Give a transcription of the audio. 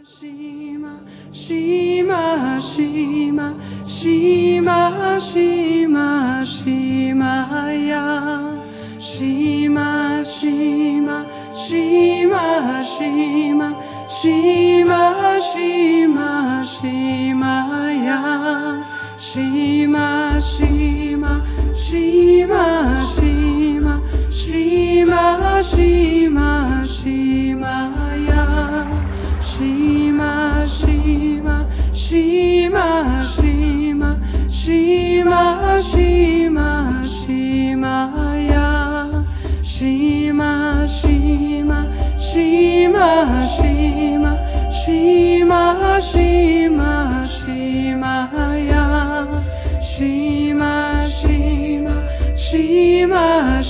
Shima, Shima, Shima, Shima, Shima, ya. Shima, Shima, Shima, Shima, Shima, Shima, Shima, ya. Shima, Shima, Shima, Shima, Shima, Shima, Shima, ya. Shima, Shima, Shima, Shima, Shima, Shima, Shima, ya. Shima, Shima, Shima, Shima, Shima, Shima, Shima, ya. Shima, Shima, Shima,